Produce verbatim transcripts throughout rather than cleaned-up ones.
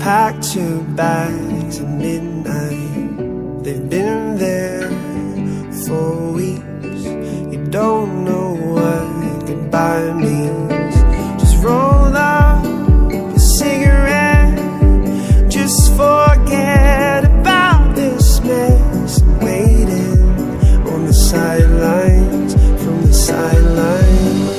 packed your bags at midnight. They've been there for weeks. You don't know what goodbye means. Just roll up a cigarette, just forget about this mess. I'm waiting on the sidelines, from the sidelines.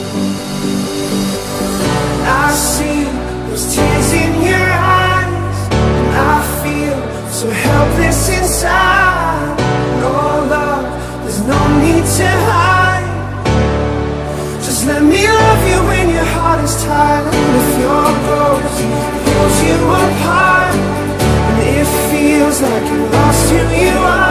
I see those tears in your eyes, and I feel so helpless inside. No love, there's no need to hide. Just let me love you when your heart is tired. And if you're broken, it pulls you apart, and it feels like you lost who you are.